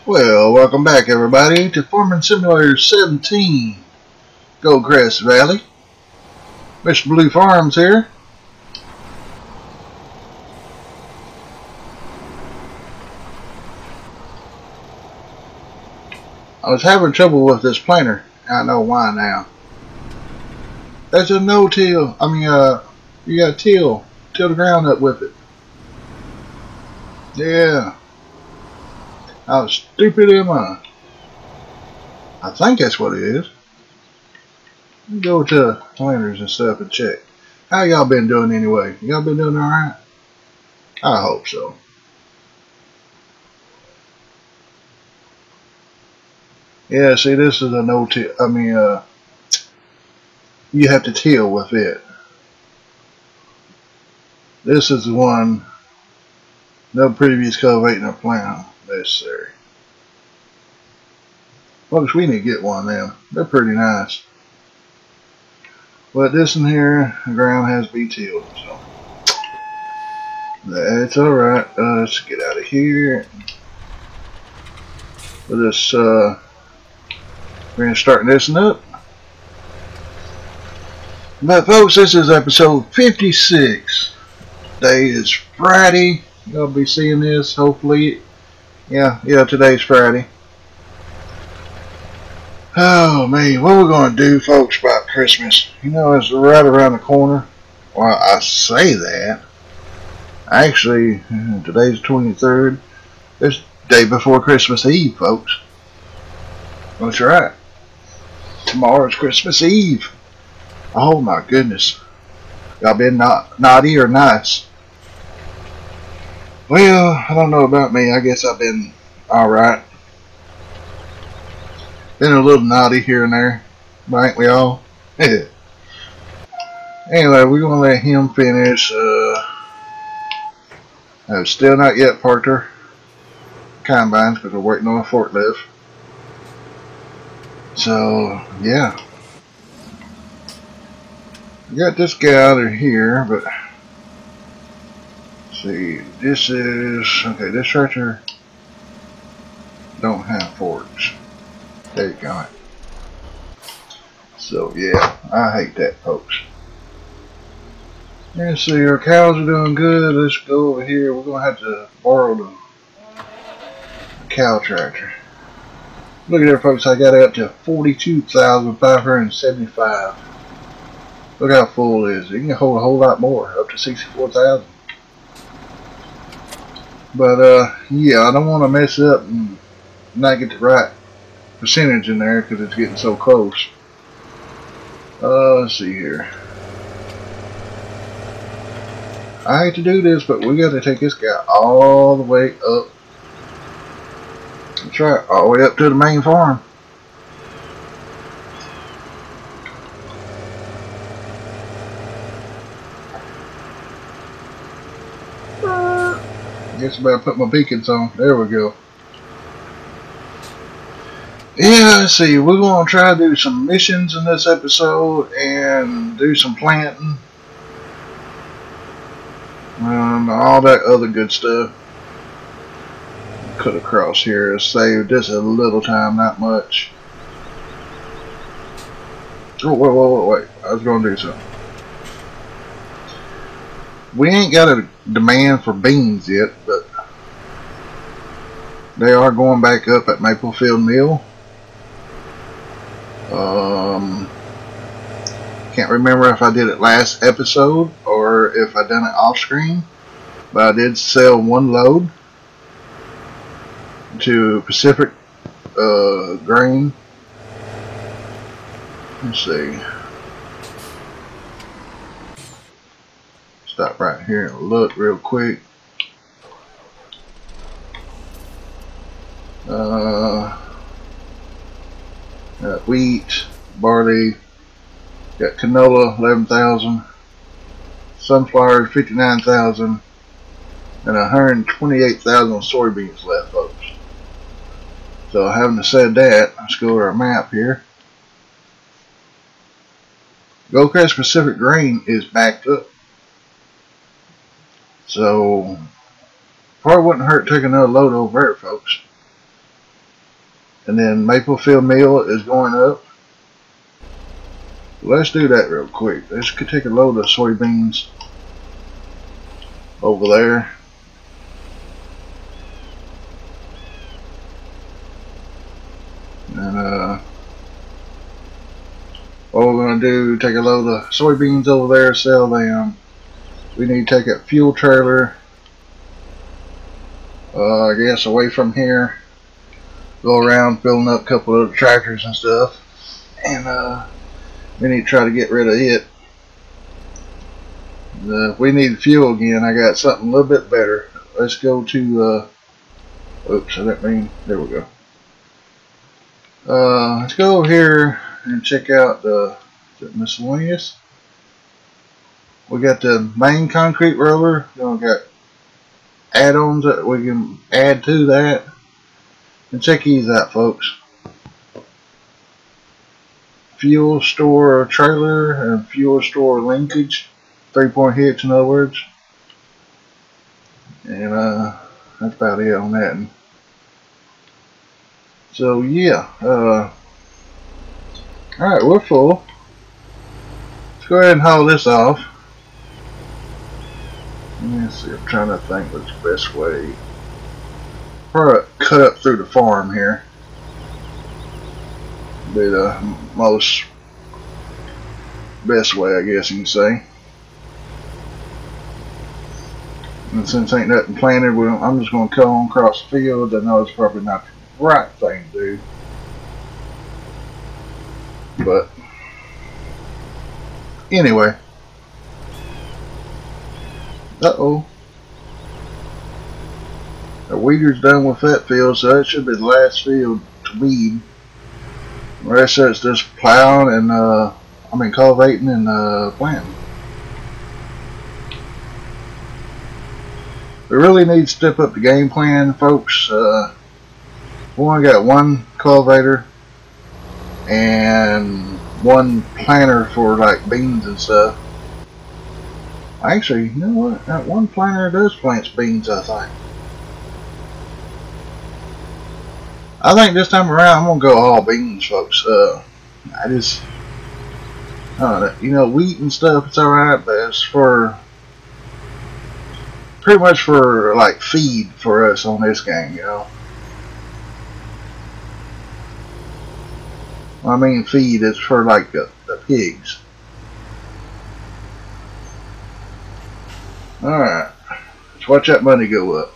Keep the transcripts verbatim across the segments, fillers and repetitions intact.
Well, welcome back everybody to Farming Simulator seventeen, Goldcrest Valley. Mister Blue Farms here. I was having trouble with this planter. I know why now. That's a no-till. I mean, uh, you gotta till. Till the ground up with it. Yeah. How stupid am I? I think that's what it is. Let me go to planters and stuff and check. How y'all been doing anyway? Y'all been doing alright? I hope so. Yeah, see, this is a no-till. I mean, uh, you have to till with it. This is the one. No previous cultivating or plant necessary. Folks, we need to get one of them. They're pretty nice. But this in here, the ground has to be tilled, so that's alright. Uh, let's get out of here. We're just, uh, we're gonna start this one up. But folks, this is episode fifty-six. Today is Friday. You'll be seeing this hopefully. Yeah, yeah, today's Friday. Oh man, what we're gonna do, folks, about Christmas? You know, it's right around the corner. Well, I say that. Actually, today's the twenty-third. It's the day before Christmas Eve, folks. That's right. Tomorrow's Christmas Eve. Oh my goodness. Y'all been not naughty or nice? Well, I don't know about me. I guess I've been alright. Been a little naughty here and there. Ain't we all? Anyway, we're going to let him finish. Uh, I've still not yet parked our combines because we're waiting on a forklift. So, yeah. We got this guy out of here, but let's see, this is, okay, this tractor don't have forks. There you go. So yeah, I hate that, folks. Let's see, our cows are doing good. Let's go over here. We're gonna have to borrow the cow tractor. Look at there, folks. I got it up to forty-two thousand five hundred seventy-five. Look how full it is. You can hold a whole lot more, up to sixty-four thousand. But uh, yeah, I don't want to mess up and not get the right percentage in there because it's getting so close. Uh, let's see here. I hate to do this, but we got to take this guy all the way up. That's right, all the way up to the main farm. I guess I better put my beacons on. There we go. Yeah, let's see, we're going to try to do some missions in this episode and do some planting and all that other good stuff. Cut across here, save just a little time, not much. Oh, wait, wait, wait, wait, I was going to do something. We ain't got a demand for beans yet, but they are going back up at Maplefield Mill. Um, can't remember if I did it last episode or if I done it off screen, but I did sell one load to Pacific uh, Grain. Let's see. Stop right here and look real quick. Uh. Got wheat, barley, got canola, eleven thousand, sunflower, fifty-nine thousand, and one hundred twenty-eight thousand soybeans left, folks. So, having said that, let's go to our map here. Goldcrest Pacific Grain is backed up. So, probably wouldn't hurt taking another load over there, folks. And then Maplefield Mill is going up. Let's do that real quick. Let's take a load of soybeans over there. And uh, what we're going to do, take a load of soybeans over there, sell them. We need to take a fuel trailer, uh, I guess, away from here. Go around filling up a couple of tractors and stuff. And uh, we need to try to get rid of it. Uh, we need fuel again. I got something a little bit better. Let's go to, uh, oops, I didn't mean, there we go. Uh, let's go over here and check out the, the miscellaneous. We got the main concrete roller. Then we got add-ons that we can add to that. And check these out, folks. Fuel store trailer and fuel store linkage. Three-point hitch, in other words. And uh, that's about it on that. And so yeah, uh, alright, we're full. Let's go ahead and haul this off. Let me see, I'm trying to think what's the best way. Probably cut up through the farm here. Be the most best way, I guess you can say. And since ain't nothing planted, well, I'm just going to cut on across the field. I know it's probably not the right thing to do. But anyway. Uh-oh. The weeder's done with that field, so that should be the last field to weed. The rest of it's just plowing and, uh, I mean, cultivating and uh, planting. We really need to step up the game plan, folks. Uh, we only got one cultivator and one planter for like beans and stuff. Actually, you know what? That one planter does plant beans, I think. I think this time around I'm gonna go all beans, folks. Uh, I just, uh, you know, wheat and stuff, it's alright, but it's for pretty much for like feed for us on this game, you know. I mean, feed is for like the, the pigs. Alright, let's watch that money go up.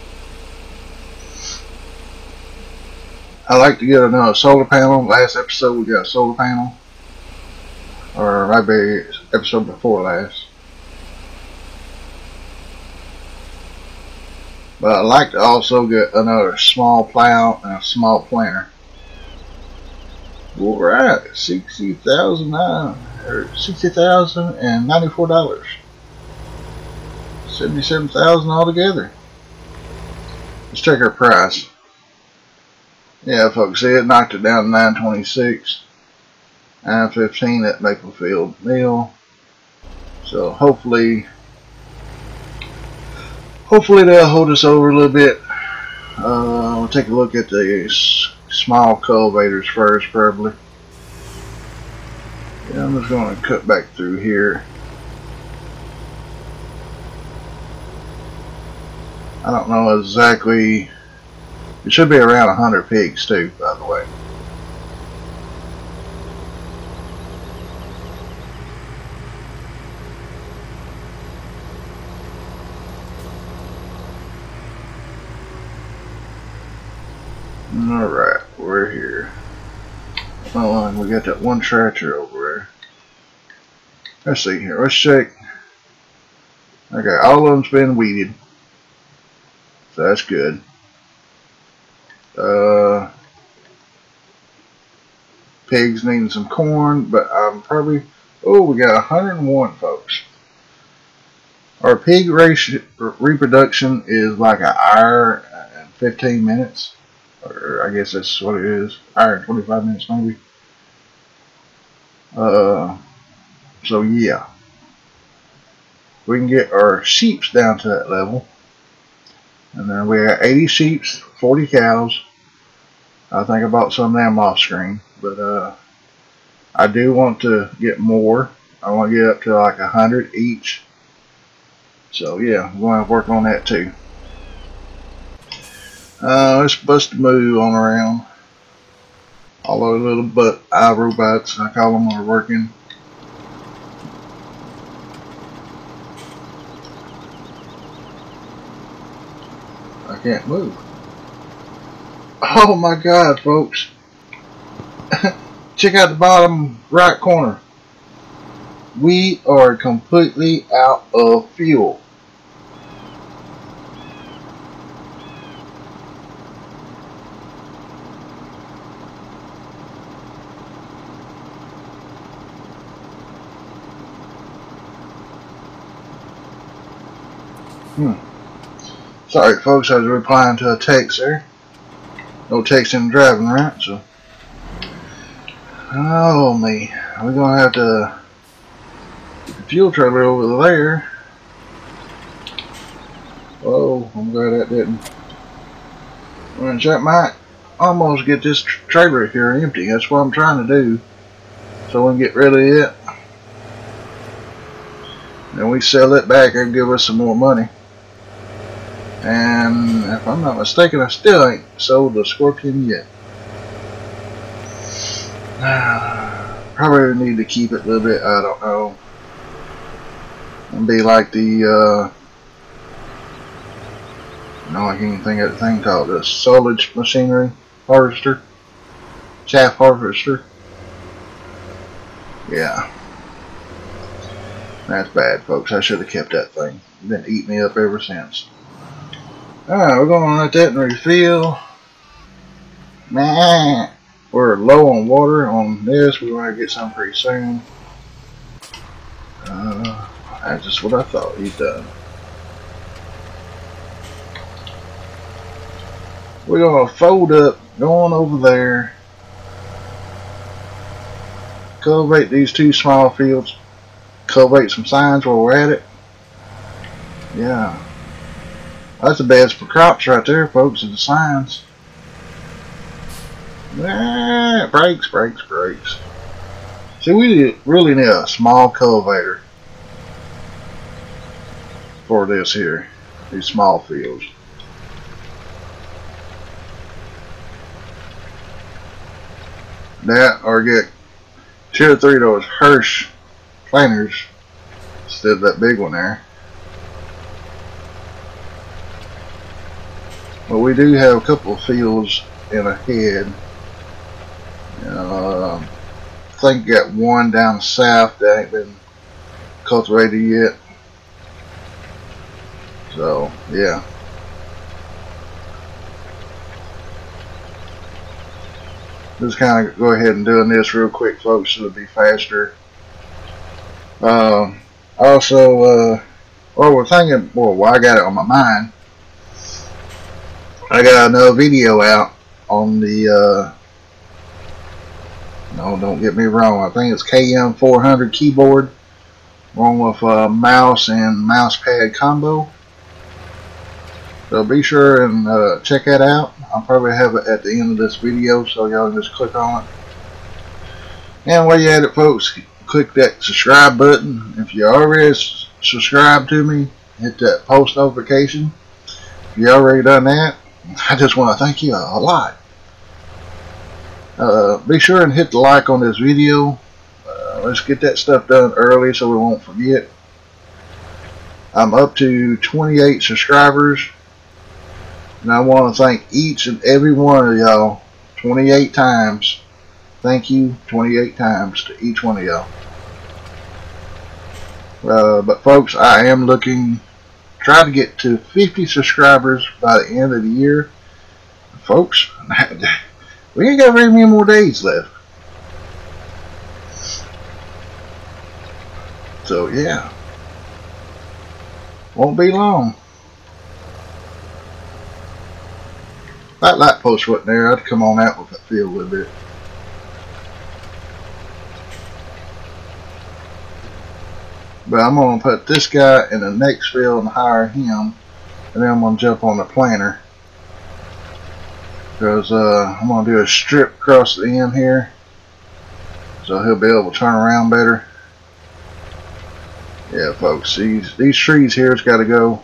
I like to get another solar panel. Last episode we got a solar panel. Or maybe episode before last. But I'd like to also get another small plow and a small planter. Alright, sixty thousand nine or sixty thousand and ninety four dollars. Seventy seven thousand altogether. Let's check our price. Yeah, folks, see, it knocked it down to nine twenty six. nine fifteen at Maplefield Mill. So hopefully hopefully they'll hold us over a little bit. Uh, we'll take a look at the small cultivators first, probably. Yeah, I'm just going to cut back through here. I don't know exactly. It should be around one hundred pigs too, by the way. Alright, we're here. Oh, and we got that one tractor over there. Let's see here. Let's check. Okay, all of them's been weeded. So that's good. Uh, pigs needing some corn, but I'm probably, oh, we got one hundred and one, folks. Our pig ratio, reproduction is like an hour and fifteen minutes, or I guess that's what it is, hour and twenty-five minutes maybe. Uh, so yeah, we can get our sheeps down to that level. And then we got eighty sheep, forty cows, I think I bought some of them off screen, but uh, I do want to get more. I want to get up to like a hundred each. So yeah, I'm going to work on that too. Uh, let's bust a move on around. All those little butt eye robots, I call them, are working. I can't move. Oh my God, folks. Check out the bottom right corner. We are completely out of fuel. Hmm. Sorry, folks, I was replying to a text there. No texting and driving, right? So, oh me, we're gonna have to get the fuel trailer over there. Oh, I'm glad that didn't. Well, that might almost get this trailer here empty. That's what I'm trying to do, so we can get rid of it. Then we sell it back and give us some more money. And if I'm not mistaken, I still ain't sold the Scorpion yet. Probably need to keep it a little bit, I don't know. And be like the, uh, no, I can't even think of the thing called the silage machinery harvester. Chaff harvester. Yeah. That's bad, folks. I should have kept that thing. It's been eating me up ever since. Alright, we're going to let that refill. Nah, we're low on water on this. We're going to get some pretty soon. Uh, that's just what I thought he'd done. We're going to fold up, go on over there, cultivate these two small fields, cultivate some signs while we're at it. Yeah. That's the best for crops right there, folks, is the signs. Ah, brakes, brakes, brakes. See, we really need a small cultivator for this here, these small fields. That, or get two or three of those Hirsch planters instead of that big one there. But we do have a couple of fields in ahead. Uh, I think we got one down south that ain't been cultivated yet. So, yeah. Just kind of go ahead and doing this real quick, folks, so it'll be faster. Uh, also, uh, well, we're thinking, well, well, I got it on my mind. I got another video out on the, uh, no, don't get me wrong, I think it's K M four hundred keyboard, along with a mouse and mouse pad combo. So be sure and uh, check that out. I'll probably have it at the end of this video, so y'all just click on it. And while you're at it, folks, click that subscribe button. If you already subscribed to me, hit that post notification. If you already done that, I just want to thank you a lot. Uh, be sure and hit the like on this video. Uh, let's get that stuff done early so we won't forget. I'm up to twenty-eight subscribers, and I want to thank each and every one of y'all twenty-eight times. Thank you twenty-eight times to each one of y'all. Uh, but folks, I am looking try to get to fifty subscribers by the end of the year. Folks, we ain't got very many more days left. So yeah, won't be long. If that light post wasn't there, I'd come on out with that field a little bit. But I'm going to put this guy in the next field and hire him. And then I'm going to jump on the planter. because uh, I'm going to do a strip across the end here, so he'll be able to turn around better. Yeah, folks, these, these trees here has got to go.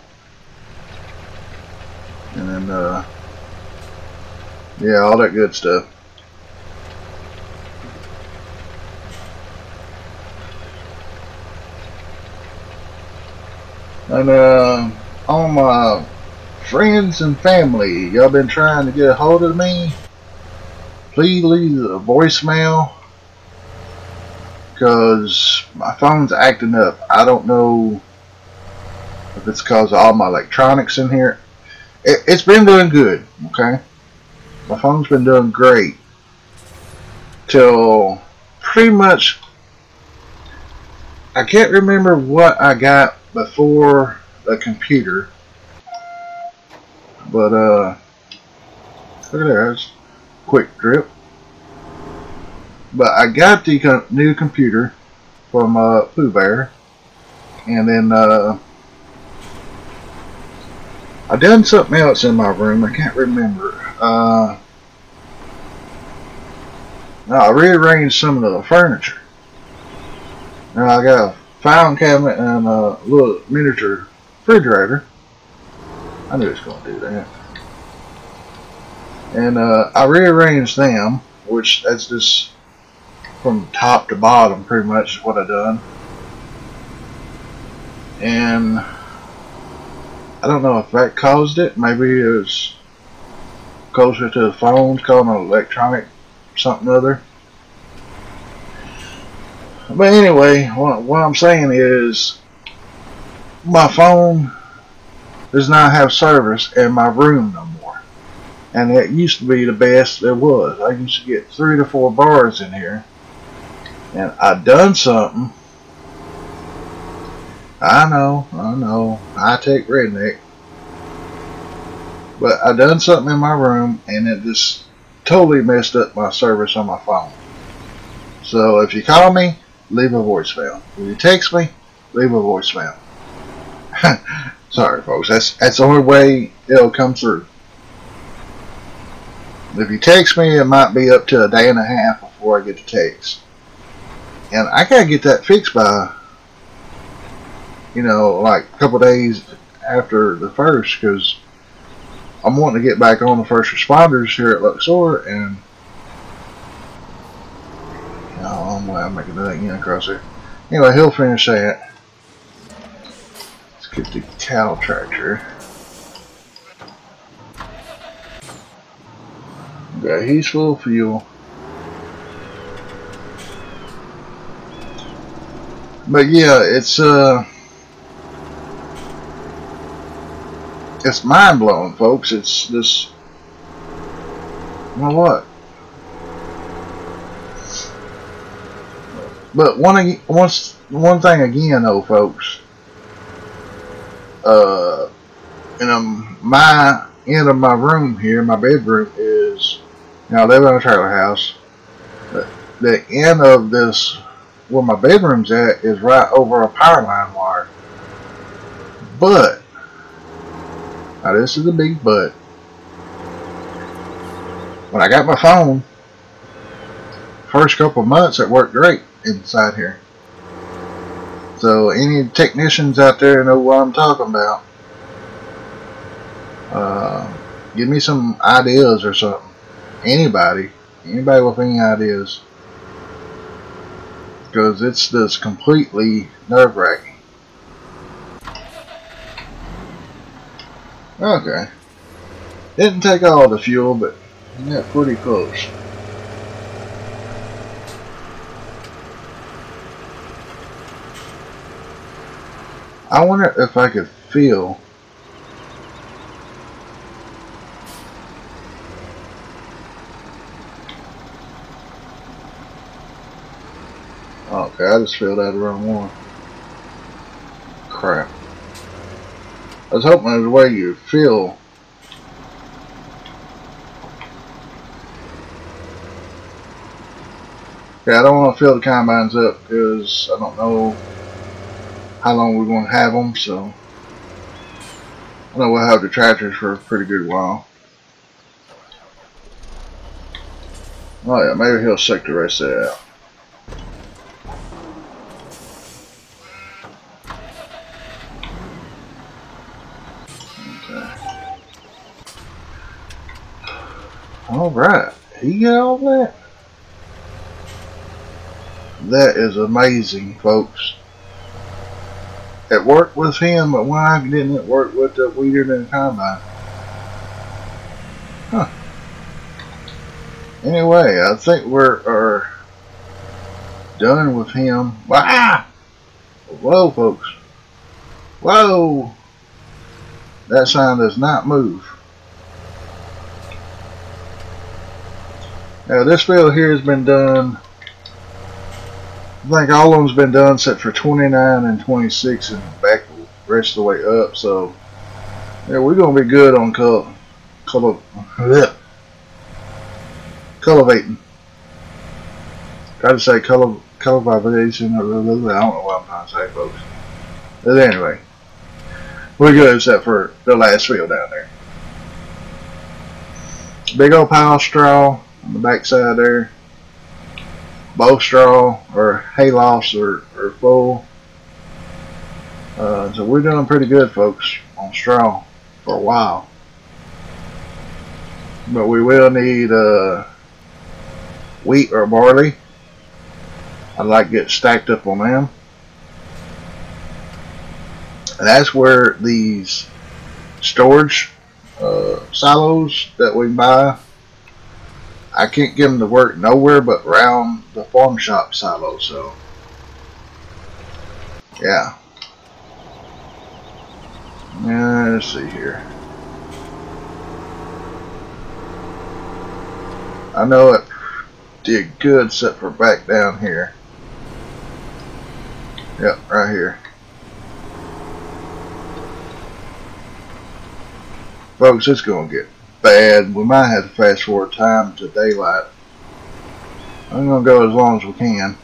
And then, uh, yeah, all that good stuff. And uh, all my friends and family, y'all been trying to get a hold of me, please leave a voicemail, because my phone's acting up. I don't know if it's because of all my electronics in here. It, it's been doing good, okay? My phone's been doing great till pretty much, I can't remember what I got before the computer, but uh look at that, that's quick drip. But I got the co new computer from uh, Pooh Bear, and then uh, I done something else in my room. I can't remember. Uh, no, I rearranged some of the furniture. Now I got a filing cabinet and a little miniature refrigerator. I knew it was going to do that. And uh, I rearranged them, which that's just from top to bottom pretty much is what I done. And I don't know if that caused it. Maybe it was closer to the phones, calling an electronic something or other. But anyway, what, what I'm saying is my phone does not have service in my room no more. And it used to be the best there was. I used to get three to four bars in here. And I done something. I know, I know, I take redneck. But I done something in my room and it just totally messed up my service on my phone. So if you call me, leave a voicemail. If you text me, leave a voicemail. Sorry folks, that's, that's the only way it'll come through. If you text me, it might be up to a day and a half before I get the text. And I gotta get that fixed by, you know, like a couple days after the first, because I'm wanting to get back on the first responders here at Luxor, and you know, I'm glad I'm making that again across there. Anyway, he'll finish that. Let's get the cow tractor. Okay, he's full of fuel. But yeah, it's uh, it's mind blowing, folks. It's this. You know what? But one once one thing again, though, folks. Uh, you know, my end of my room here, my bedroom is. You know, I live in a trailer house. But the end of this, where my bedroom's at, is right over a power line wire. But now this is the big but. When I got my phone, first couple of months it worked great inside here. So any technicians out there know what I'm talking about. Uh, give me some ideas or something. Anybody, anybody with any ideas. Because it's just completely nerve-wracking. Okay. Didn't take all the fuel, but got pretty close. I wonder if I could feel. Okay, I just filled out the wrong one. Crap. I was hoping there's a way you feel. Okay, I don't want to fill the combines up because I don't know how long we're going to have them, so I know we'll have the tractors for a pretty good while. Oh yeah, maybe he'll suck the rest of it out. Okay. Alright, he got all that? That is amazing, folks. It worked with him, but why didn't it work with the weeder and combine? Huh. Anyway, I think we're are done with him. Wow! Whoa, folks. Whoa! That sign does not move. Now, this field here has been done. I think all of them's been done except for twenty-nine and twenty-six and back the rest of the way up. So, yeah, we're going to be good on color, color, bleh, cultivating. Try to say color, cultivation. I don't know what I'm trying to say, folks. But anyway, we're good except for the last field down there. Big old pile of straw on the back side there. Both straw or hay lofts are, are full. Uh, so we're doing pretty good, folks, on straw for a while. But we will need uh, wheat or barley. I'd like to get stacked up on them. And that's where these storage uh, silos that we buy, I can't get them to work nowhere but around the farm shop silo. So, yeah. Yeah, let's see here. I know it did good except for back down here. Yep, right here. Folks, it's going to get bad. We might have to fast forward time to daylight. I'm going to go as long as we can.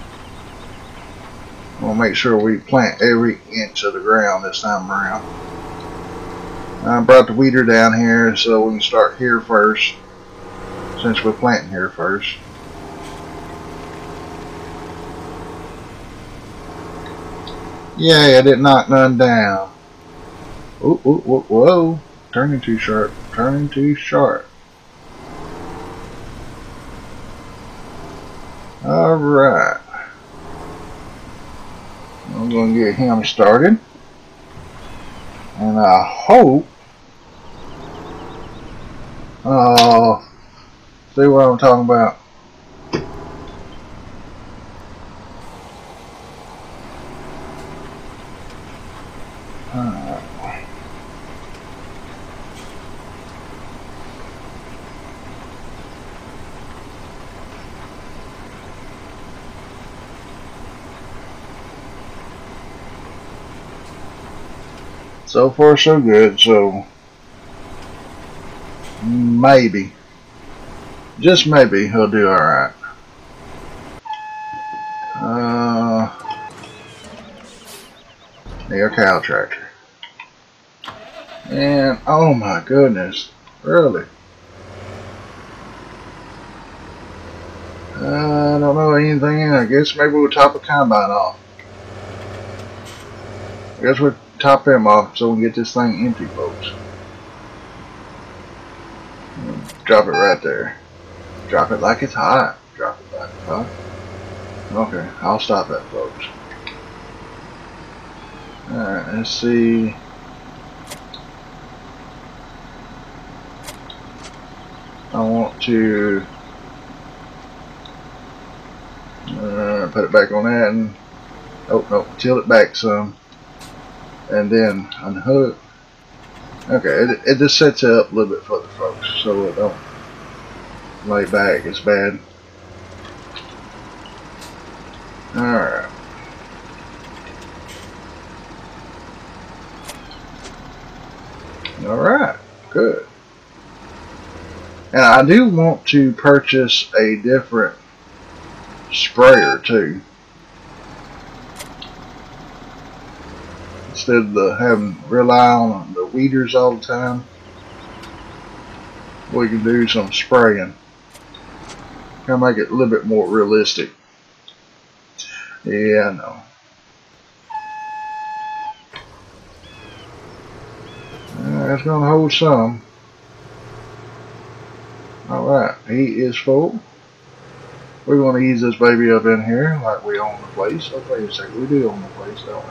We'll make sure we plant every inch of the ground this time around. I brought the weeder down here so we can start here first, since we're planting here first. Yay, I didn't knock none down. Ooh, ooh, whoa, whoa. Turning too sharp. Turning too sharp. Alright. I'm going to get him started. And I hope... Oh, see what I'm talking about? Alright. So far so good, so maybe, just maybe, he'll do alright. Uh, need a cow tractor. And, oh my goodness, really? I don't know anything, I guess maybe we'll top a combine off. I guess we'll top him off so we can get this thing empty, folks. Drop it right there. Drop it like it's hot. Drop it like it's hot. Okay, I'll stop that, folks. Alright, let's see. I want to uh, put it back on that and oh no, tilt it back some. And then unhook. Okay, it, it just sets it up a little bit further, folks, so it don't lay back as bad. Alright. Alright, good. And I do want to purchase a different sprayer too. Instead of the, having to rely on the weeders all the time, we can do some spraying. Kind of make it a little bit more realistic. Yeah, I know. Uh, it's going to hold some. Alright, he is full. We're going to ease this baby up in here like we own the place. Oh, wait a second. We do own the place, don't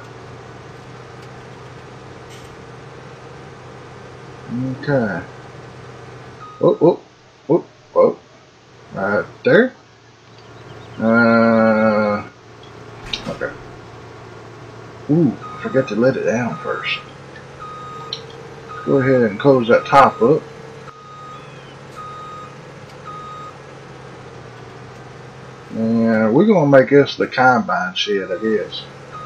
we? Okay. Oh, oh, oh, oh. Right there. Uh, okay. Ooh, I forgot to let it down first. Go ahead and close that top up. And we're going to make this the combine shed, I guess.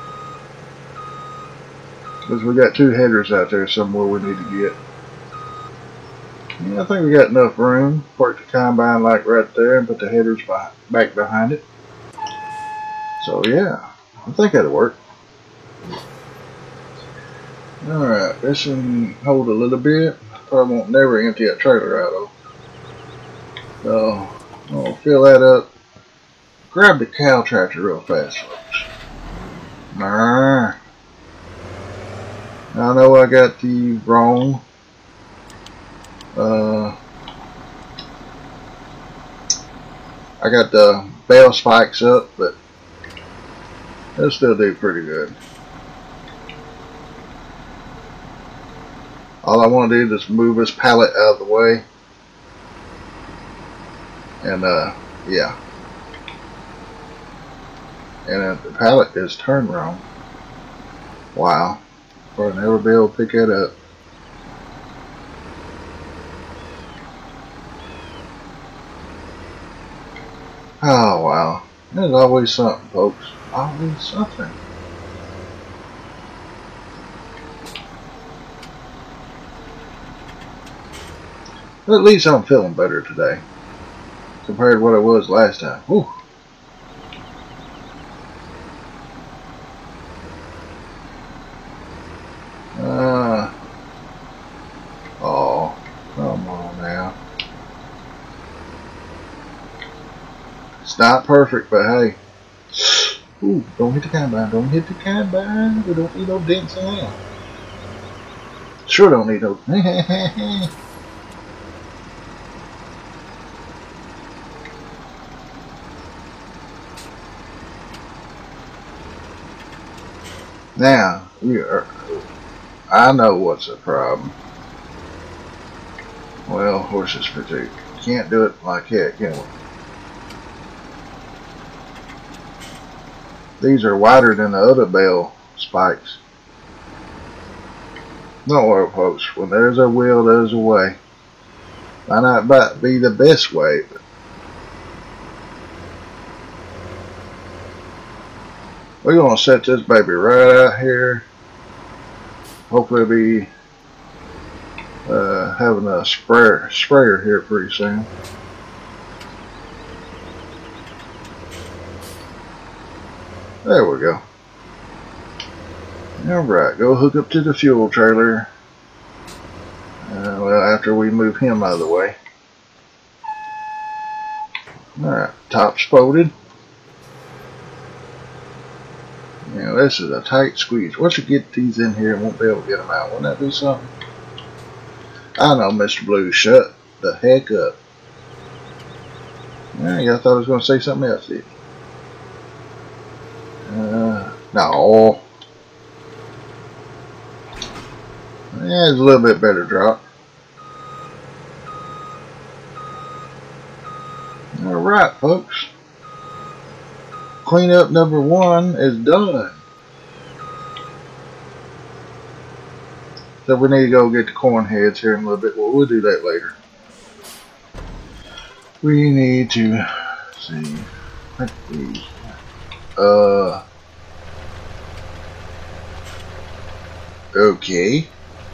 Because we got two headers out there somewhere we need to get. Yeah, I think we got enough room. Park the combine like right there and put the headers back behind it. So yeah, I think that'll work. Alright, this can hold a little bit. Probably won't never empty that trailer out though. So, I'll fill that up. Grab the cow tractor real fast, folks. Nah. I know I got the wrong uh, I got the bell spikes up, but it'll still do pretty good. All I want to do is move this pallet out of the way. And uh, yeah. And uh, the pallet is turned wrong. Wow. I'll never be able to pick that up. Oh wow. There's always something, folks. Always something. But at least I'm feeling better today compared to what I was last time. Whew. Uh, oh, come on now. It's not perfect, but hey. Ooh, don't hit the combine. Don't hit the combine. We don't need no dents in there. Sure don't need no. Now, we are, I know what's the problem. Well, horses for two. Can't do it like that, can we? These are wider than the other bell spikes. Don't worry, folks. When there's a will, there's a way. Might not be the best way, but we're going to set this baby right out here. Hopefully be uh, having a sprayer, sprayer here pretty soon. There we go. Alright, go hook up to the fuel trailer. Uh, well, after we move him out of the way. Alright, top's folded. Now this is a tight squeeze. Once you get these in here, won't be able to get them out. Wouldn't that be something? I know, Mister Blue. Shut the heck up. Yeah, y'all thought I was going to say something else, did you? Uh, no. Yeah, it's a little bit better drop. Alright, folks. Cleanup number one is done. So we need to go get the corn heads here in a little bit. Well, we'll do that later. We need to see. Let's see. Uh. Okay.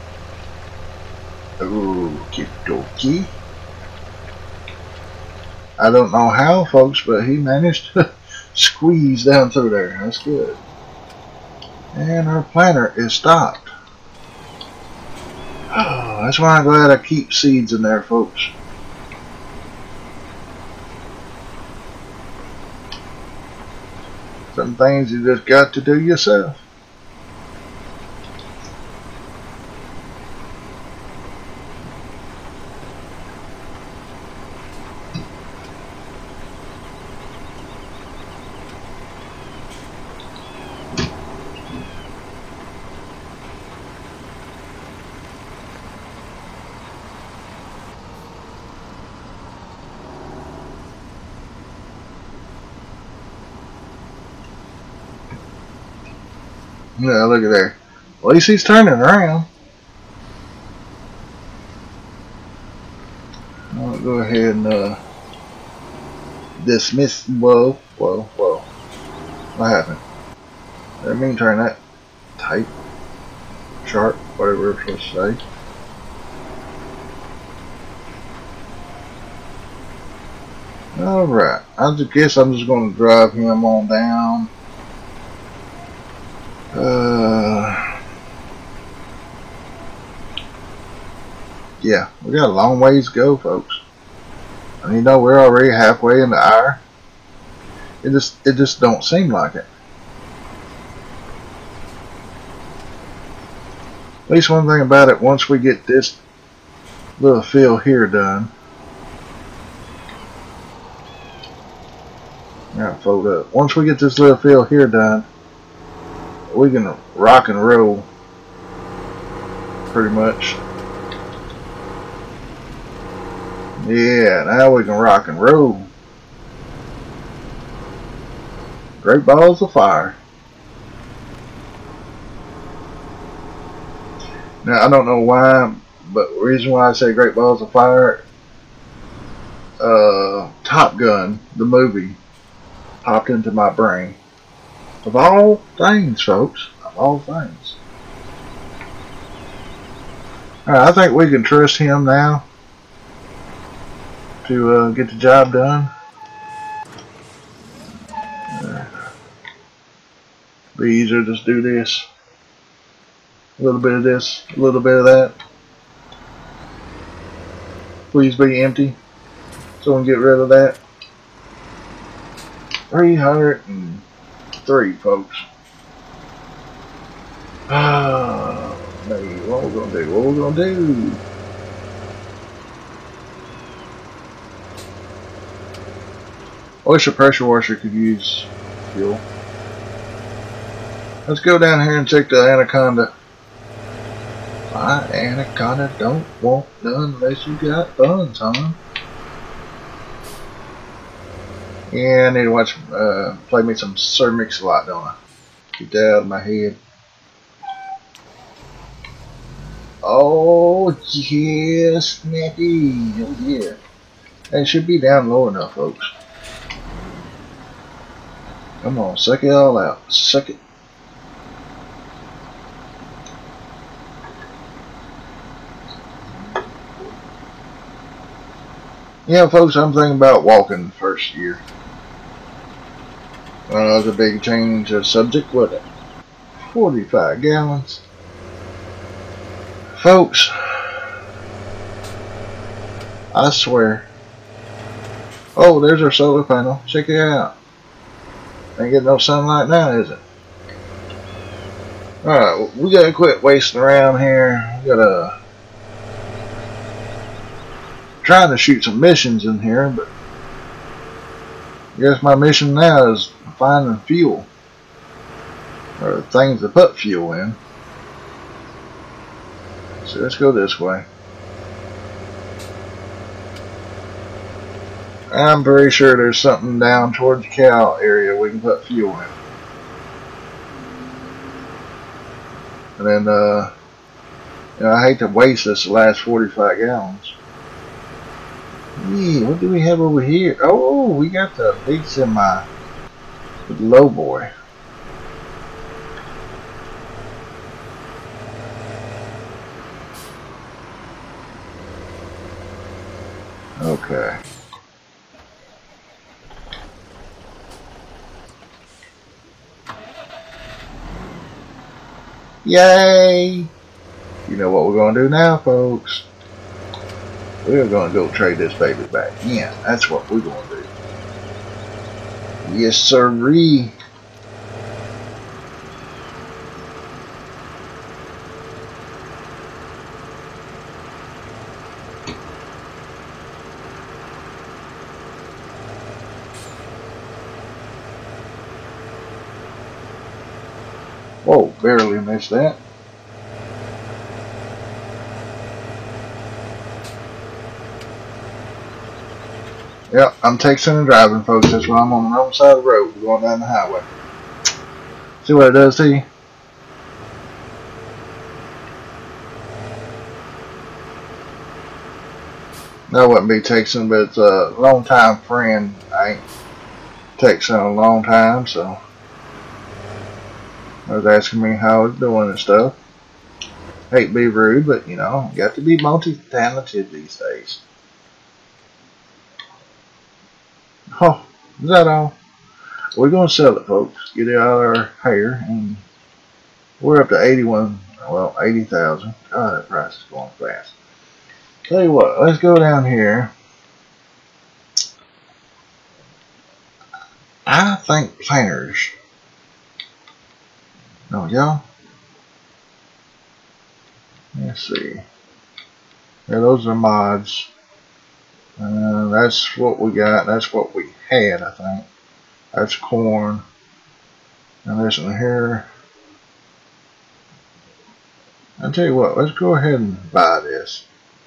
Okie dokie. I don't know how, folks, but he managed to squeeze down through there. That's good. And our planter is stopped. Oh, that's why I'm glad I keep seeds in there, folks. Some things you just got to do yourself. Yeah, look at there. At least he's turning around. I'll go ahead and uh, dismiss. Whoa, whoa, whoa. What happened? Didn't mean turn that tight, sharp, whatever it's supposed to say. Alright, I just guess I'm just going to drive him on down. Uh, yeah, we got a long ways to go, folks. And you know, we're already halfway in the hour. It just, it just don't seem like it. At least one thing about it, once we get this little field here done, yeah, fold up. Once we get this little field here done, we can rock and roll pretty much. Yeah, now we can rock and roll. Great balls of fire. Now I don't know why, but the reason why I say great balls of fire, uh, Top Gun, the movie, popped into my brain. Of all things, folks. Of all things. Alright, I think we can trust him now to uh, get the job done. Uh, be easier to just do this. A little bit of this, a little bit of that. Please be empty so we can get rid of that. three hundred three, folks. Ah, maybe what we're gonna do? What we're gonna do? I wish a pressure washer could use fuel. Let's go down here and check the Anaconda. My Anaconda don't want none unless you got funds, huh? Yeah, I need to watch, uh, play me some Sir Mix-a-Lot, don't I? Get that out of my head. Oh, yeah, snappy. Oh, yeah. It should be down low enough, folks. Come on, suck it all out. Suck it. Yeah, folks, I'm thinking about walking the first year. Well, that was a big change of subject, wasn't it? forty-five gallons. Folks, I swear. Oh, there's our solar panel. Check it out. Ain't getting no sunlight now, is it? Alright, we gotta quit wasting around here. We gotta trying to shoot some missions in here, but I guess my mission now is finding fuel, or things to put fuel in. So let's go this way. I'm pretty sure there's something down towards the cow area we can put fuel in. And then, uh, you know, I hate to waste this last forty-five gallons. Yeah, what do we have over here? Oh, we got the big semi with the low boy. Okay. Yay! You know what we're going to do now, folks? We're going to go trade this baby back in. That's what we're going to do. Yes, sirree. Whoa, barely missed that. Yep, I'm texting and driving, folks. That's why I'm on the wrong side of the road. We're going down the highway. See what it does to you? That wouldn't be texting, but it's a long time friend. I ain't texting in a long time, so I was asking me how I was doing and stuff. Hate to be rude, but you know, you got to be multi-talented these days. Oh, is that all? We're gonna sell it, folks. Get it out of our hair, and we're up to eighty-one. Well, eighty thousand. God, that price is going fast. Tell you what, let's go down here. I think planners. No, y'all. Let's see. Yeah, those are mods. Uh, that's what we got. That's what we had, I think. That's corn. And this one here. I'll tell you what, let's go ahead and buy this.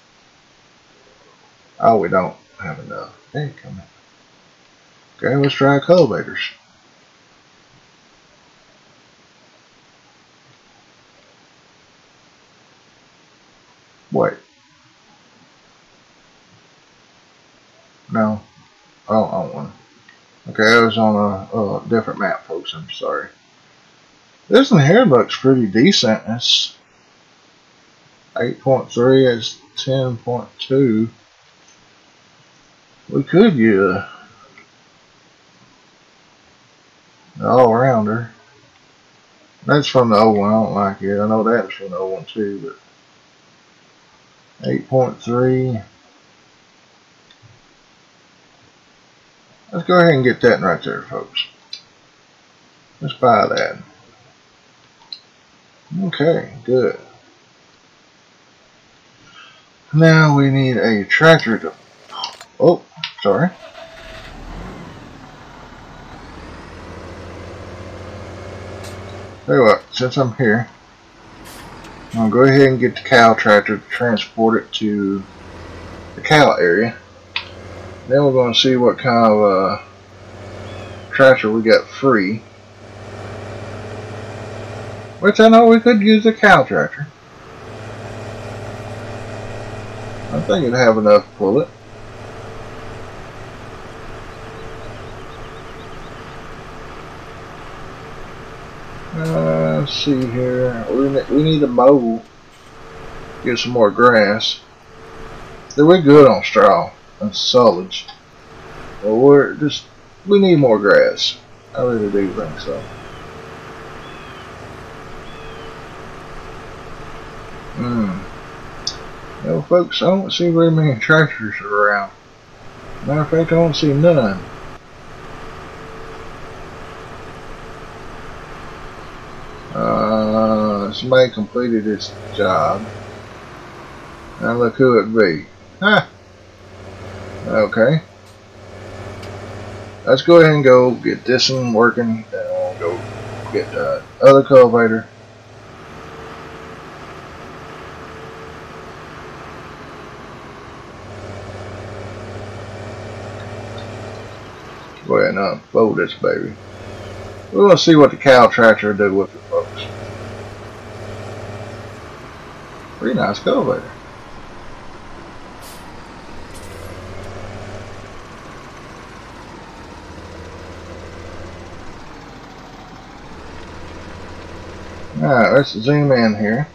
Oh, we don't have enough. Hey, come in. Okay, let's try cultivators. Wait. No. I don't want one. Okay, I was on a, a different map, folks. I'm sorry. This one here looks pretty decent. It's eight point three. It's ten point two. We could use an all-rounder. That's from the old one. I don't like it. I know that's from the old one too, but eight point three. Let's go ahead and get that right there, folks. Let's buy that. Okay, good. Now we need a tractor to... Oh, sorry. Tell you what, since I'm here, I'm going to go ahead and get the cow tractor to transport it to the cow area. Then we're going to see what kind of uh, tractor we got free. Which I know we could use a cow tractor. I think it'd have enough to pull it. Uh, let's see here. We need, we need a mow. Get some more grass. We're good on straw and silage. Well, we're just we need more grass. I really do think so. Hmm. Well, folks, I don't see very many tractors around. Matter of fact, I don't see none. Uh, somebody completed this job. Now look who it be. Huh. Okay. Let's go ahead and go get this one working. Then we'll go get the other cultivator. Go ahead and unfold this baby. We're going to see what the cow tractor will do with it, folks. Pretty nice cultivator. Alright, let's zoom in here.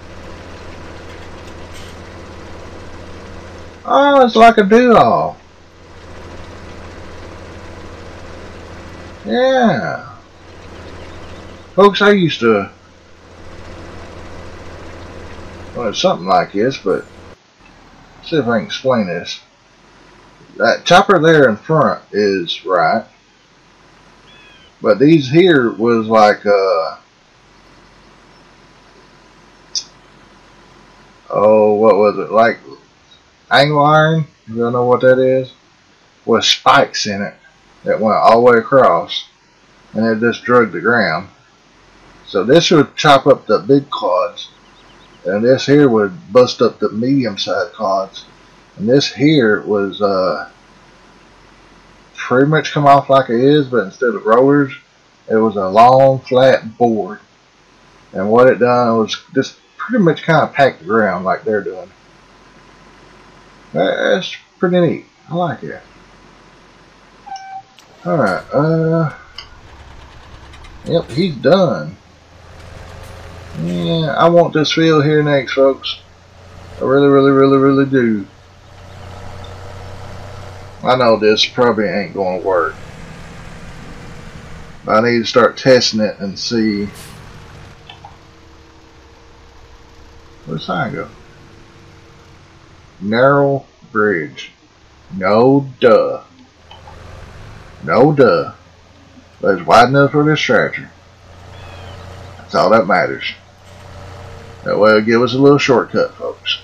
Oh, it's like a do-all. Yeah. Folks, I used to, well, it's something like this, but let's see if I can explain this. That chopper there in front is right, but these here was like, uh, oh, what was it, like angle iron? You don't know what that is? With spikes in it that went all the way across, and it just drug the ground. So this would chop up the big clods, and this here would bust up the medium-sized clods, and this here was uh, pretty much come off like it is, but instead of rollers, it was a long flat board. And what it done was just pretty much kind of packed the ground like they're doing. That's pretty neat. I like it. Alright, uh, yep, he's done. Yeah, I want this field here next, folks. I really, really, really, really do. I know this probably ain't going to work. I need to start testing it and see. Where's the sign go? Narrow bridge. No duh. No duh. But it's wide enough for this tractor. That's all that matters. That way it'll give us a little shortcut, folks.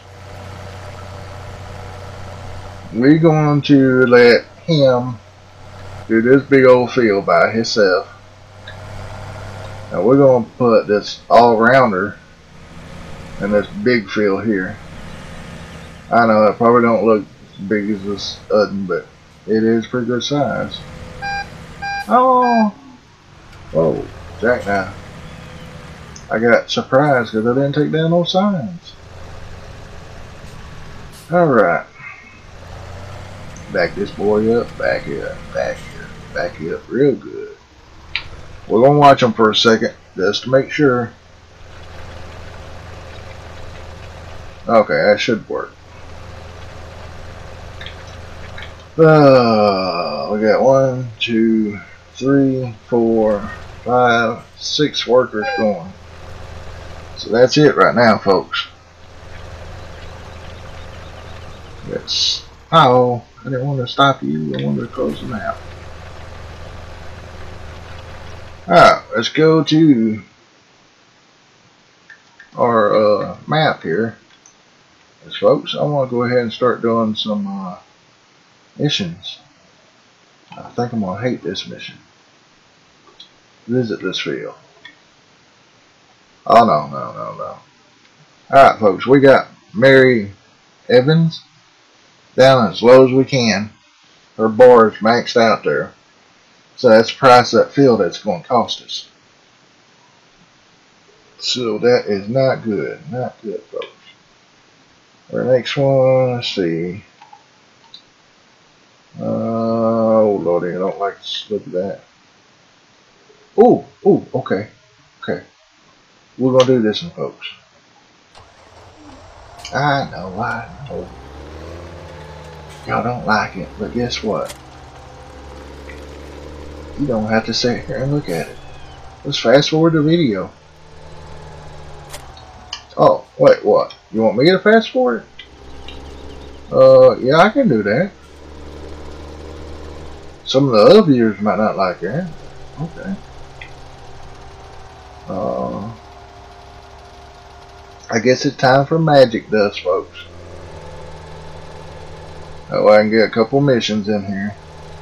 We're going to let him do this big old field by himself. Now we're going to put this all-rounder in this big field here. I know it probably don't look as big as this other, but it is pretty good size. Oh! Whoa, Jack now. I got surprised because I didn't take down those signs. Alright. Back this boy up, back it up, back it up, back it up real good. We're going to watch them for a second just to make sure. Okay, that should work. Uh, we got one, two, three, four, five, six workers going. So that's it right now, folks. Yes. Oh, I didn't want to stop you. I wanted to close them out. Alright, let's go to our uh, map here. Yes, folks, I want to go ahead and start doing some uh, missions. I think I'm going to hate this mission. Visit this field. Oh, no, no, no, no. Alright, folks, we got Mary Evans down as low as we can. Her bar is maxed out there. So that's the price of that field that's going to cost us. So that is not good. Not good, folks. Our next one, let's see. Uh, oh, Lordy, I don't like to look at that. Oh, oh, okay. Okay. We're going to do this one, folks. I know, I know. Y'all don't like it, but guess what? You don't have to sit here and look at it. Let's fast forward the video. Oh, wait, what? You want me to fast forward? Uh, yeah, I can do that. Some of the other viewers might not like that. Okay. Uh, I guess it's time for magic dust, folks. That way I can get a couple missions in here.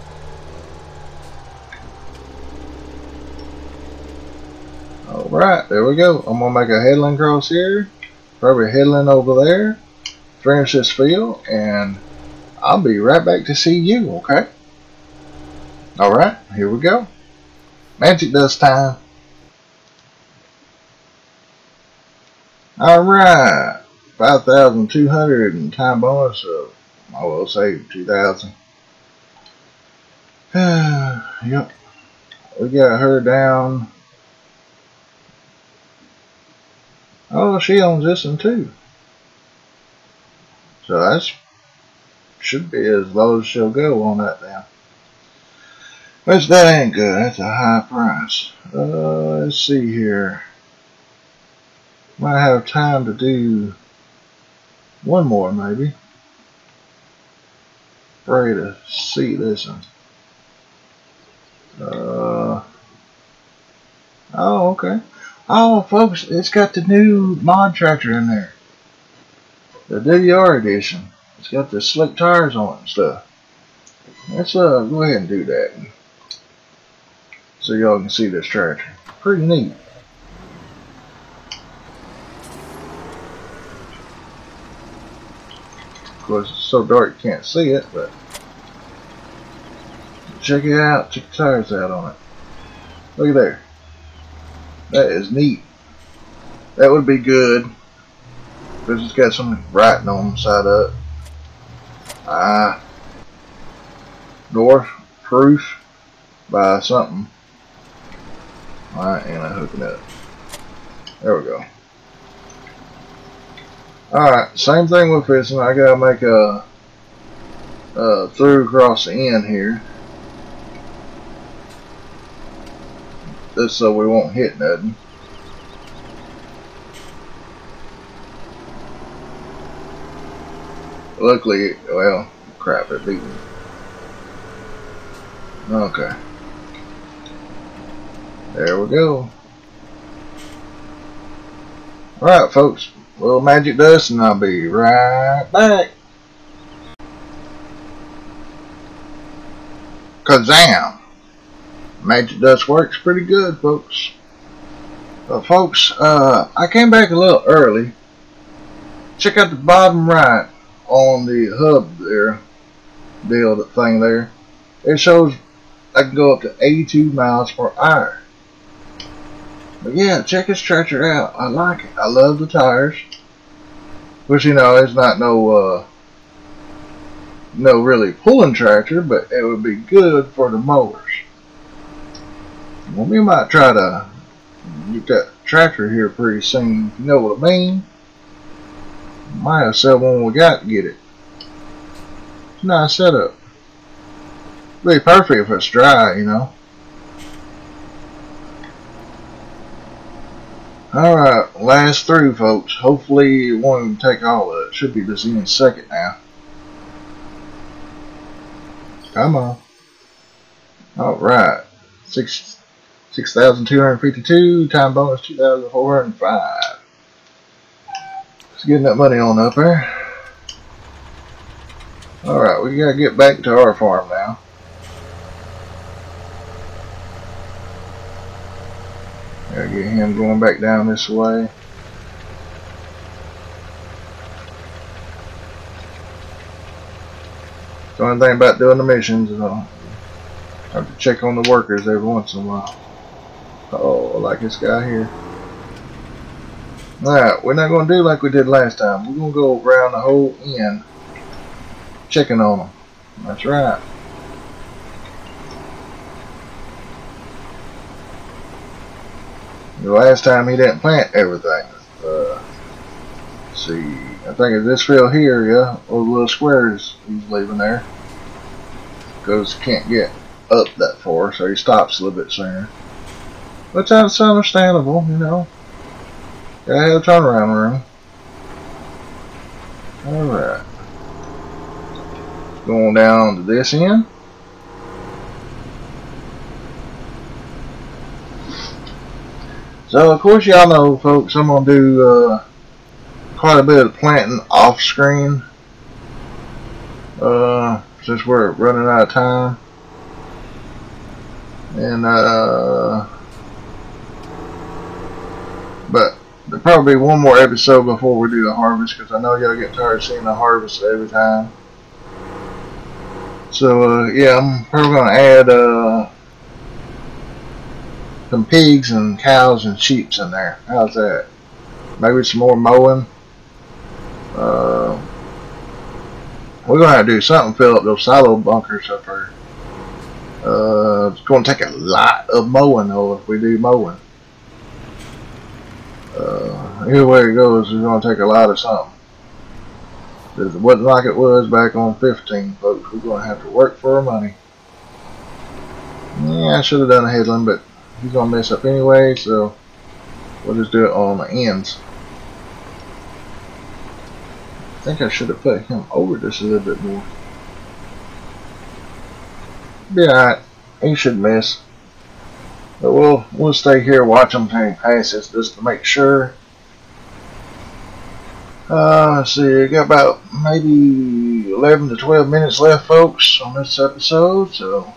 Alright, there we go. I'm going to make a headland cross here. Probably a headland over there. Finish this field. And I'll be right back to see you, okay? Alright, here we go. Magic dust time. Alright. five thousand two hundred and time bonus of, I will say, two thousand. Yep. We got her down. Oh, she owns this one too. So that's should be as low as she'll go on that now. Which that ain't good. That's a high price. Uh, let's see here. Might have time to do one more maybe. Ready to see this one. Uh, oh, okay. Oh, folks, it's got the new mod tractor in there. The W R edition. It's got the slick tires on it and stuff. Let's uh, go ahead and do that. So y'all can see this tractor. Pretty neat. course, it's so dark you can't see it, but check it out. Check the tires out on it. Look at there. That is neat. That would be good because it's got some writing on the side of it. Ah, North Proof by something. Why ain't I hooking up? There we go. Alright, same thing with this one. I gotta make a, a through across the end here. Just so we won't hit nothing. Luckily, well, crap, it beat me. Okay. There we go. Alright, folks. A little magic dust and I'll be right back. Kazam! Magic dust works pretty good, folks. But folks, uh, I came back a little early. Check out the bottom right on the hub there, deal that thing there. It shows I can go up to eighty-two miles per hour. But yeah, check this tractor out. I like it. I love the tires. Which, you know, it's not no uh, no really pulling tractor, but it would be good for the mowers. Well, we might try to get that tractor here pretty soon. You know what I mean? Might have sell one we got to get it. It's a nice setup. Be perfect if it's dry, you know. Alright, last through, folks. Hopefully it won't even take all of it. Should be just in a second now. Come on. Alright. Six six thousand two hundred fifty two, time bonus two thousand four hundred five. Just getting that money on up there. Alright, we gotta get back to our farm now. Gotta get him going back down this way. The only thing about doing the missions is I'll have to check on the workers every once in a while. Uh oh, I like this guy here. Alright, we're not going to do like we did last time. We're going to go around the whole end checking on them. That's right. The last time he didn't plant everything. Uh, let's see, I think it's this field here, yeah, all the little squares he's leaving there. Because he can't get up that far, so he stops a little bit sooner. Which that's understandable, you know. Gotta have turnaround room. Alright. Going down to this end. So, of course, y'all know, folks, I'm going to do uh, quite a bit of planting off screen. Uh, since we're running out of time. And, uh, but there'll probably be one more episode before we do the harvest, because I know y'all get tired of seeing the harvest every time. So, uh, yeah, I'm probably going to add, uh, some pigs and cows and sheep in there. How's that? Maybe some more mowing. Uh, we're going to have to do something to fill up those silo bunkers up there. Uh, it's going to take a lot of mowing though if we do mowing. Uh, either way it goes, it's going to take a lot of something. Because it wasn't like it was back on fifteen, folks. We're going to have to work for our money. Yeah, I should have done a headland, but he's going to mess up anyway, so we'll just do it on the ends. I think I should have put him over just a little bit more. Be alright. He should miss. But we'll, we'll stay here, watch him until he passes just to make sure. Uh, let's see, we got about maybe eleven to twelve minutes left, folks, on this episode, so.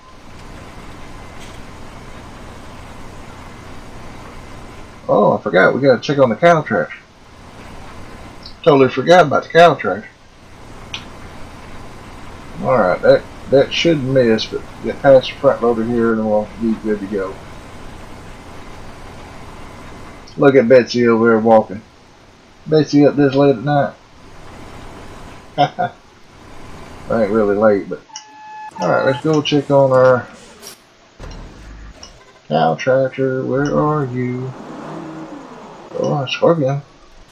Oh, I forgot, we gotta check on the cow tractor. Totally forgot about the cow tractor. Alright, that, that should miss, but get past the front loader here and we'll be good to go. Look at Betsy over there walking. Betsy up this late at night. I ain't really late, but alright, let's go check on our cow tractor. Where are you? Oh, a scorpion.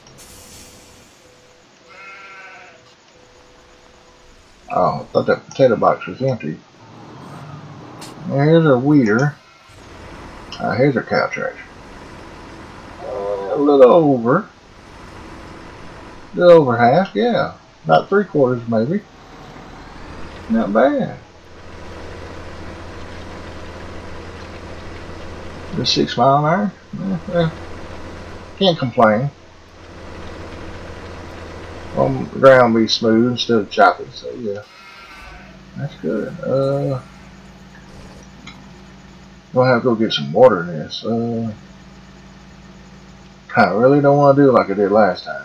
Oh, I thought that potato box was empty. Here's our weeder. Uh, here's our cow tractor. Uh, a little over. A little over half, yeah. About three quarters maybe. Not bad. The six mile an hour? Yeah, well, can't complain. Well, the ground be smooth instead of choppy, so yeah. That's good. Uh, gonna have to go get some water in this. Uh, I really don't want to do it like I did last time.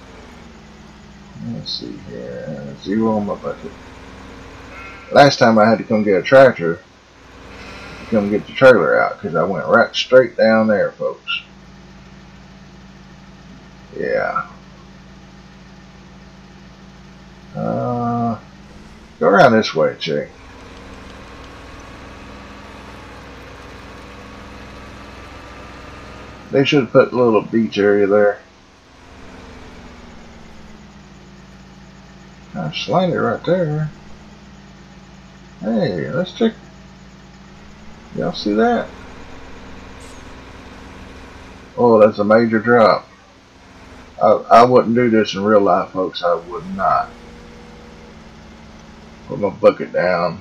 Let's see here. Zero on my bucket. Last time I had to come get a tractor to come get the trailer out because I went right straight down there, folks. Yeah. Uh, go around this way, chick. They should have put a little beach area there. I slammed it right there. Hey, let's check. Y'all see that? Oh, that's a major drop. I, I wouldn't do this in real life, folks. I would not. Put my bucket down.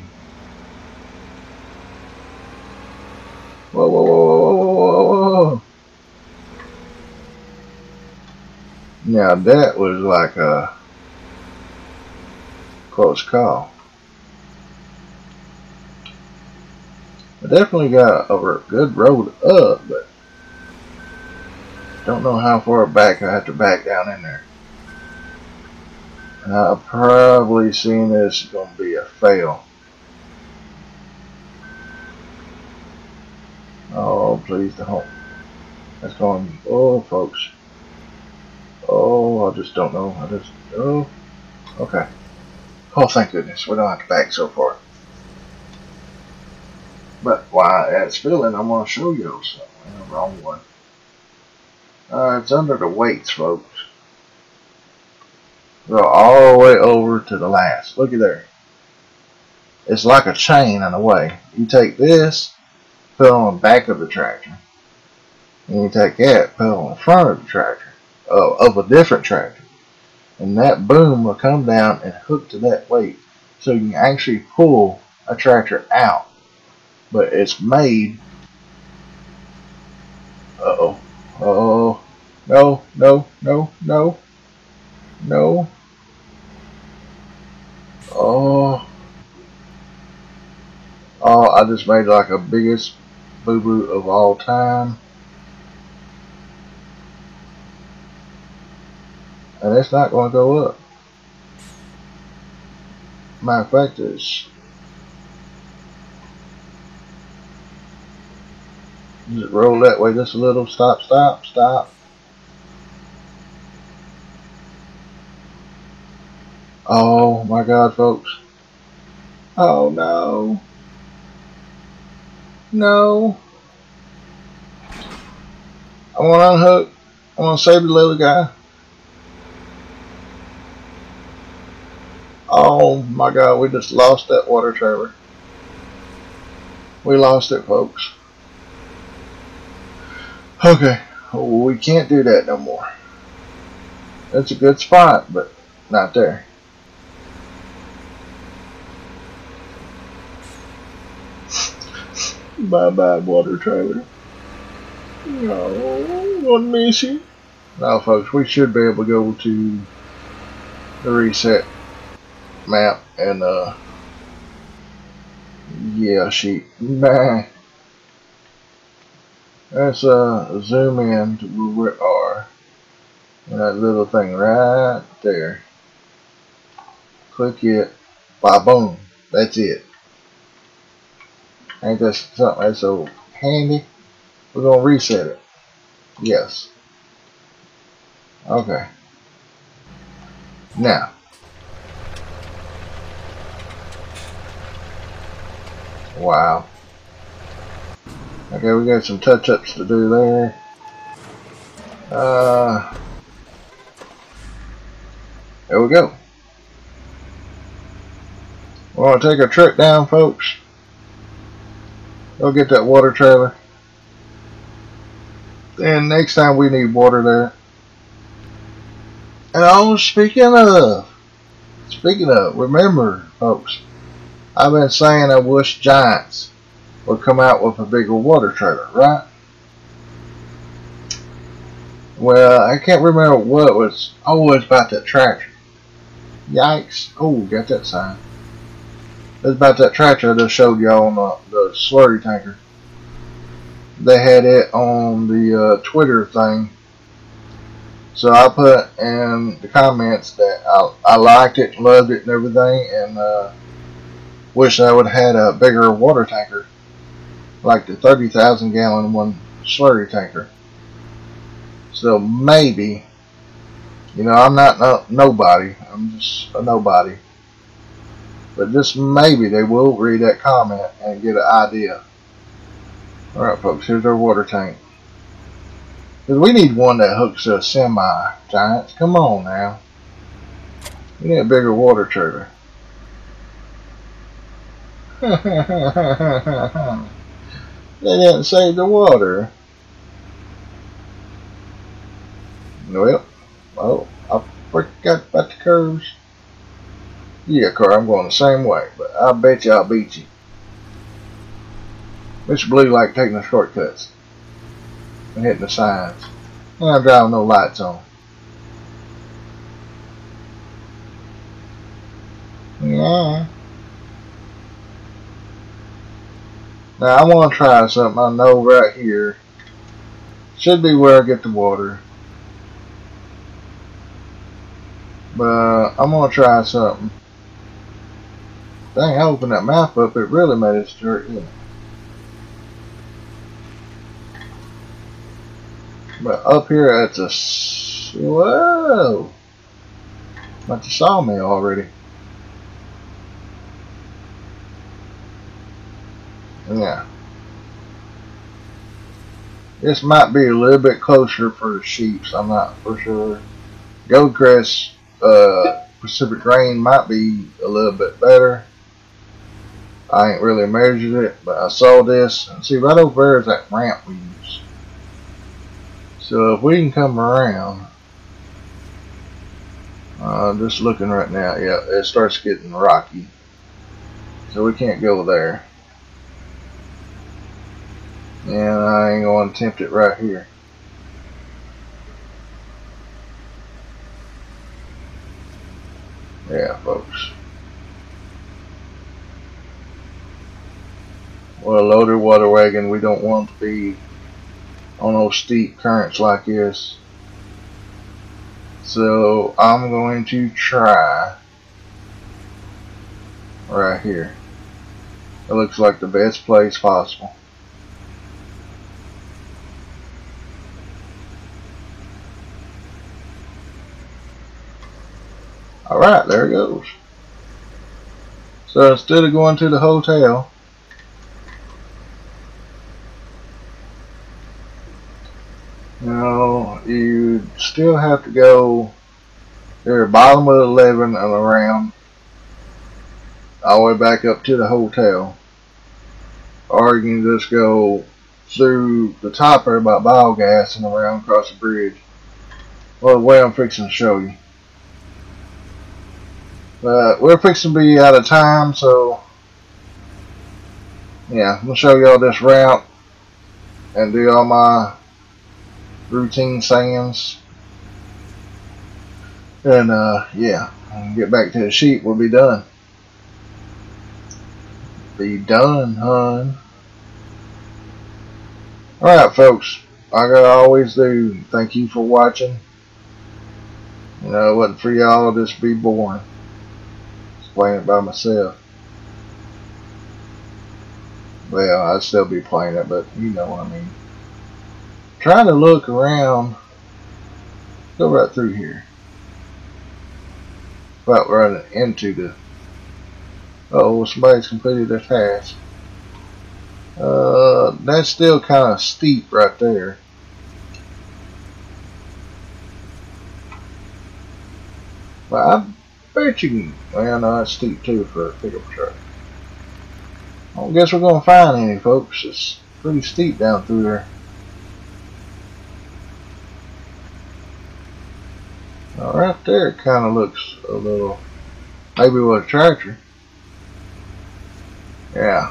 Whoa, whoa, whoa, whoa, whoa, whoa, whoa. Now that was like a close call. I definitely got a good road up, but don't know how far back I have to back down in there. And I've probably seen this is going to be a fail. Oh, please don't. That's going, oh, folks. Oh, I just don't know. I just, oh, okay. Oh, thank goodness. We don't have to back so far. But while it's filling, I'm going to show you something. The wrong one. Uh, it's under the weights, folks. Go all the way over to the last. Look at there. It's like a chain in a way. You take this, put it on the back of the tractor. And you take that, put it on the front of the tractor. Uh, of a different tractor. And that boom will come down and hook to that weight. So you can actually pull a tractor out. But it's made. Uh-oh. Uh-oh. No, no, no, no. No. Oh. Oh, I just made like a biggest boo-boo of all time. And it's not going to go up. Matter of fact, it's just roll that way just a little. Stop, stop, stop. Oh my God, folks. Oh no. No. I want to unhook. I want to save the little guy. Oh my God, we just lost that water trailer. We lost it, folks. Okay, well, we can't do that no more. That's a good spot, but not there. Bye bye, water trailer. No, gonna miss you. Now, folks, we should be able to go to the reset map and uh yeah, sheet. Nah. Let's uh zoom in to where we are. And that little thing right there. Click it Bye boom. That's it. Ain't that something that's so handy? We're gonna reset it. Yes. Okay. Now. Wow. Okay, we got some touch-ups to do there. Uh, there we go. We want to take our truck down, folks. Go get that water trailer. And next time we need water there. And oh, speaking of, speaking of, remember, folks, I've been saying I wish Giants would come out with a bigger water trailer, right? Well, I can't remember what it was. Oh, it's about that tractor. Yikes. Oh, got that sign. It's about that tractor I just showed y'all on the, the slurry tanker. They had it on the uh, Twitter thing. So I put in the comments that I, I liked it, loved it and everything, and uh, wish I would have had a bigger water tanker. Like the thirty thousand gallon one slurry tanker. So maybe, you know, I'm not no, nobody. I'm just a nobody. But just maybe they will read that comment and get an idea. Alright, folks, here's our water tank. Because we need one that hooks to a semi, Giants. Come on now. We need a bigger water trailer. They didn't save the water. Well, oh, I forgot about the curves. Yeah, car, I'm going the same way, but I bet you I'll beat you. Mister Blue like taking the shortcuts and hitting the signs. And I'm driving no lights on. Yeah. Now I want to try something I know right here. Should be where I get the water. But I'm going to try something. Dang, I opened that map up, it really made it dirt in it. But up here at the... Whoa! But you saw me already. Yeah. This might be a little bit closer for the sheep, so I'm not for sure. Goldcrest uh, Pacific Grain might be a little bit better. I ain't really measured it, but I saw this. And see, right over there is that ramp we use. So if we can come around, uh, just looking right now, yeah, it starts getting rocky. So we can't go there. And I ain't going to attempt it right here. Yeah, folks. Well, a loaded water wagon, we don't want to be on those steep currents like this. So I'm going to try right here. It looks like the best place possible. Alright, there it goes. So instead of going to the hotel, you know, you still have to go there, bottom of the eleven and around all the way back up to the hotel, or you can just go through the top there by biogas and around across the bridge. Well, the way I'm fixing to show you. But we're fixing to be out of time, so yeah, I'm gonna show y'all this route and do all my routine sayings. And uh, yeah, get back to the sheep. We'll be done. Be done, hun. Alright, folks. Like I always do, thank you for watching. You know, it wasn't for y'all, just be boring. playing it by myself. Well, I'd still be playing it, but you know what I mean. Trying to look around. Go right through here. About running into the... Uh oh, somebody's completed their task. Uh, that's still kind of steep right there. But I bet you can... Well, no, that's steep too for a pickup truck. I don't guess we're going to find any, folks. It's pretty steep down through there. Now, right there it kind of looks a little... Maybe with a tractor. Yeah.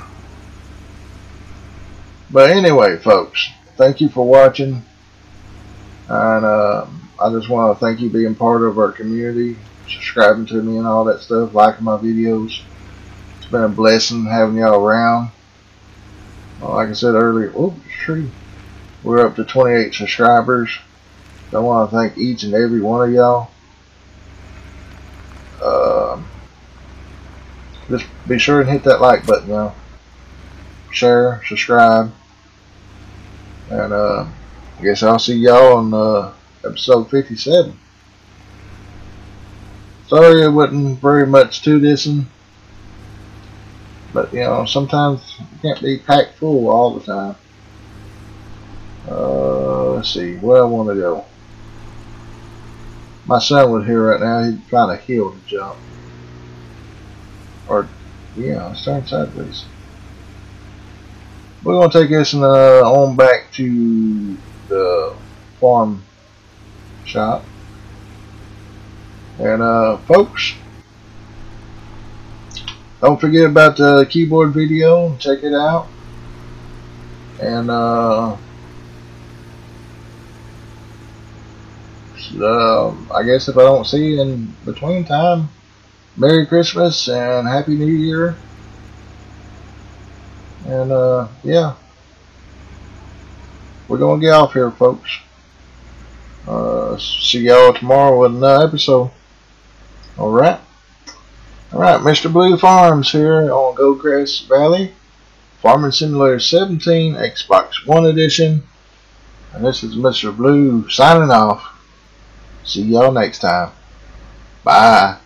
But anyway, folks, thank you for watching. And uh, I just want to thank you for being part of our community, subscribing to me and all that stuff, liking my videos. It's been a blessing having y'all around. Well, like I said earlier, oh, tree. We're up to twenty-eight subscribers. I want to thank each and every one of y'all. Uh, just be sure and hit that like button, y'all. Share, subscribe, and uh, I guess I'll see y'all on uh, episode fifty-seven. Sorry it wasn't very much to this one, but you know, sometimes you can't be packed full all the time. Uh, let's see, where I want to go. My son was here right now. He's trying to heal the jump. Or, yeah, it's turned sideways. We're going to take this and, uh, on back to the farm shop. And, uh, folks, don't forget about the keyboard video. Check it out. And, uh, Um, I guess if I don't see you in between time, Merry Christmas and Happy New Year. And uh, yeah, we're gonna get off here, folks. Uh, see y'all tomorrow with another episode. All right, all right. Mister Blue Farms here on Goldcrest Valley, Farming Simulator seventeen, Xbox One Edition, and this is Mister Blue signing off. See y'all next time. Bye.